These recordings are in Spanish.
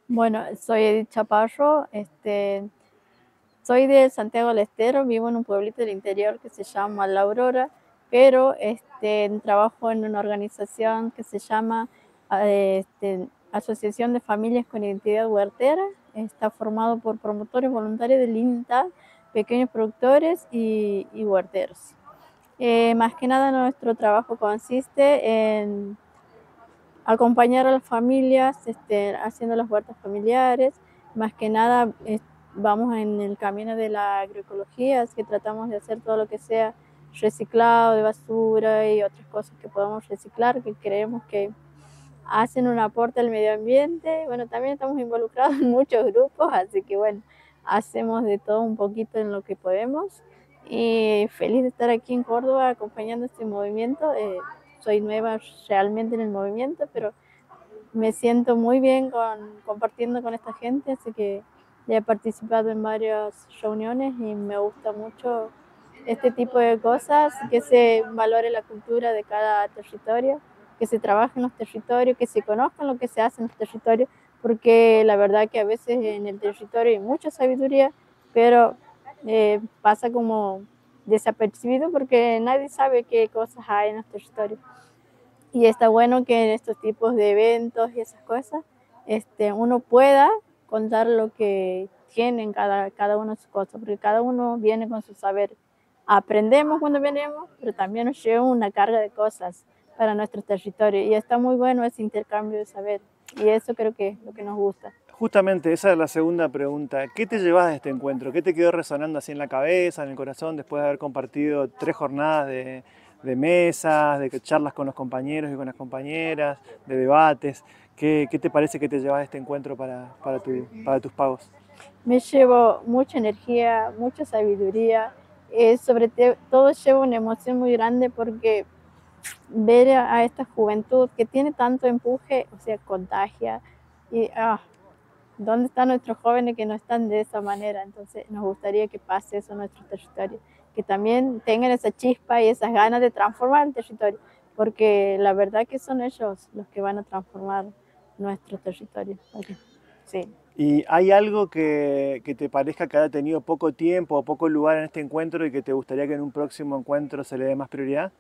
Bueno, soy Edith Chaparro, soy de Santiago del Estero, vivo en un pueblito del interior que se llama La Aurora, pero trabajo en una organización que se llama Asociación de Familias con Identidad Huertera. Está formado por promotores voluntarios del INTA, pequeños productores y huerteros. Más que nada nuestro trabajo consiste en acompañar a las familias haciendo las huertas familiares. Más que nada vamos en el camino de la agroecología, así que tratamos de hacer todo lo que sea reciclado de basura y otras cosas que podamos reciclar, que creemos que hacen un aporte al medio ambiente. Bueno, también estamos involucrados en muchos grupos, así que bueno, hacemos de todo un poquito en lo que podemos. Y feliz de estar aquí en Córdoba acompañando este movimiento. Soy nueva realmente en el movimiento, pero me siento muy bien compartiendo con esta gente, así que ya he participado en varias reuniones y me gusta mucho este tipo de cosas, que se valore la cultura de cada territorio, que se trabaje en los territorios, que se conozcan lo que se hace en los territorios, porque la verdad que a veces en el territorio hay mucha sabiduría, pero pasa como desapercibido porque nadie sabe qué cosas hay en los territorios. Y está bueno que en estos tipos de eventos y esas cosas, uno pueda contar lo que tienen cada uno de sus cosas, porque cada uno viene con su saber. Aprendemos cuando venimos, pero también nos lleva una carga de cosas para nuestro territorio. Y está muy bueno ese intercambio de saber. Y eso creo que es lo que nos gusta. Justamente esa es la segunda pregunta. ¿Qué te llevas de este encuentro? ¿Qué te quedó resonando así en la cabeza, en el corazón, después de haber compartido 3 jornadas de mesas, de charlas con los compañeros y con las compañeras, de debates? ¿Qué te parece que te llevas de este encuentro para tus pagos? Me llevo mucha energía, mucha sabiduría, todo llevo una emoción muy grande porque ver a esta juventud que tiene tanto empuje, o sea, contagia. Y ¿dónde están nuestros jóvenes que no están de esa manera? Entonces nos gustaría que pase eso en nuestro territorio, que también tengan esa chispa y esas ganas de transformar el territorio, porque la verdad que son ellos los que van a transformar nuestro territorio. Okay. Sí. ¿Y hay algo que te parezca que haya tenido poco tiempo o poco lugar en este encuentro y que te gustaría que en un próximo encuentro se le dé más prioridad?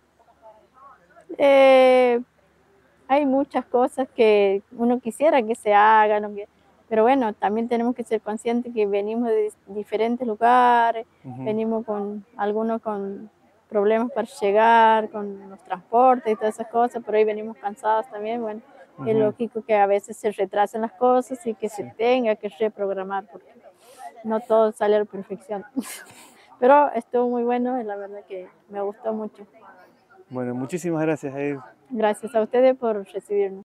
Eh, Hay muchas cosas que uno quisiera que se hagan, pero bueno, también tenemos que ser conscientes que venimos de diferentes lugares, Ujú, venimos con algunos con problemas para llegar, con los transportes y todas esas cosas, pero hoy venimos cansados también. Bueno, es ujú, lógico que a veces se retrasen las cosas y que se sí. tenga que reprogramar, porque no todo sale a la perfección. Pero estuvo muy bueno y la verdad que me gustó mucho. Bueno, muchísimas gracias, Edith. Gracias a ustedes por recibirnos.